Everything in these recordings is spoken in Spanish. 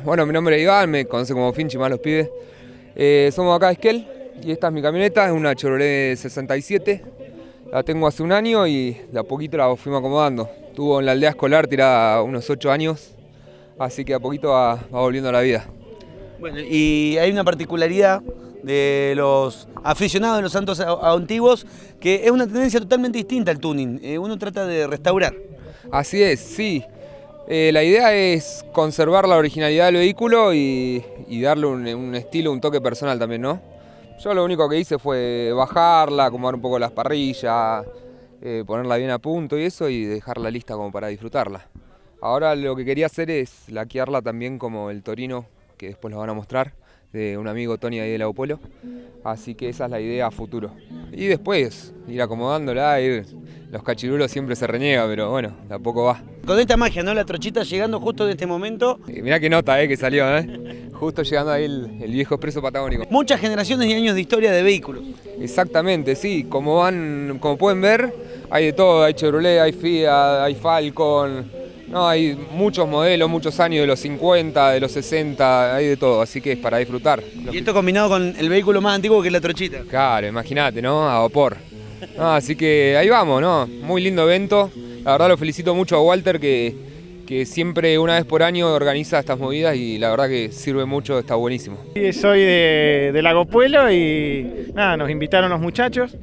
Bueno, mi nombre es Iván, me conocen como Finchi más los pibes. Somos acá de Esquel y esta es mi camioneta, es una Chevrolet 67. La tengo hace un año y de a poquito la fuimos acomodando. Estuvo en la aldea escolar tirada unos 8 años, así que a poquito va volviendo a la vida. Bueno, y hay una particularidad de los aficionados de los autos antiguos, que es una tendencia totalmente distinta al tuning. Uno trata de restaurar. Así es, sí. La idea es conservar la originalidad del vehículo y darle un estilo, un toque personal también, ¿no? Yo lo único que hice fue bajarla, acomodar un poco las parrillas, ponerla bien a punto y eso, y dejarla lista como para disfrutarla. Ahora lo que quería hacer es laquearla también como el Torino, que después lo van a mostrar, de un amigo Tony ahí de Lago Pueblo. Así que esa es la idea a futuro. Y después ir acomodándola, los cachirulos siempre se reniega, pero bueno, de a poco va. Con esta magia, ¿no? La trochita llegando justo en este momento. Mirá qué nota que salió, justo llegando ahí el viejo expreso patagónico. Muchas generaciones y años de historia de vehículos. Exactamente, sí. Como pueden ver, hay de todo. Hay Chevrolet, hay Fiat, hay Falcon. No, hay muchos modelos, muchos años, de los 50, de los 60, hay de todo, así que es para disfrutar. Y esto combinado con el vehículo más antiguo que es la trochita. Claro, imagínate, ¿no? A vapor. No, así que ahí vamos, ¿no? Muy lindo evento. La verdad lo felicito mucho a Walter que siempre una vez por año organiza estas movidas y la verdad que sirve mucho, está buenísimo. Soy de Lago Pueblo y nada, nos invitaron los muchachos,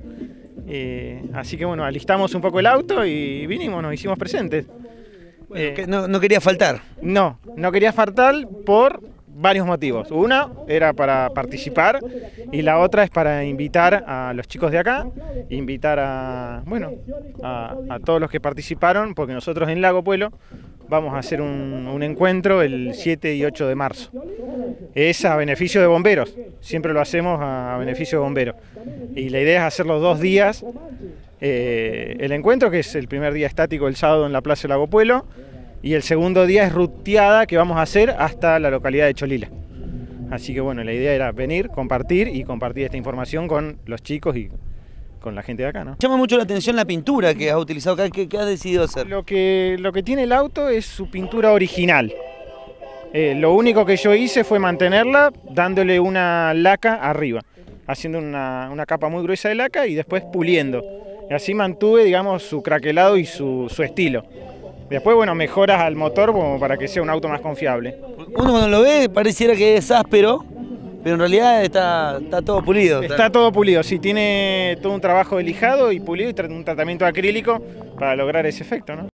así que bueno, alistamos un poco el auto y vinimos, nos hicimos presentes. Bueno, no quería faltar. No quería faltar por varios motivos. Una era para participar y la otra es para invitar a los chicos de acá, invitar a todos los que participaron, porque nosotros en Lago Pueblo vamos a hacer un encuentro el 7 y 8 de marzo. Es a beneficio de bomberos, siempre lo hacemos a beneficio de bomberos. Y la idea es hacer los 2 días. El encuentro, que es el primer día estático el sábado en la Plaza de Lago Pueblo, y el segundo día es ruteada que vamos a hacer hasta la localidad de Cholila. Así que bueno, la idea era venir, compartir esta información con los chicos y con la gente de acá, ¿no? Llama mucho la atención la pintura que has utilizado acá. ¿Qué has decidido hacer? Lo que tiene el auto es su pintura original. Lo único que yo hice fue mantenerla dándole una laca arriba, haciendo una capa muy gruesa de laca y después puliendo. Y así mantuve, digamos, su craquelado y su estilo. Después, bueno, mejoras al motor como para que sea un auto más confiable. Uno cuando lo ve pareciera que es áspero, pero en realidad está todo pulido. Está todo pulido, sí, tiene todo un trabajo de lijado y pulido y un tratamiento acrílico para lograr ese efecto, ¿no?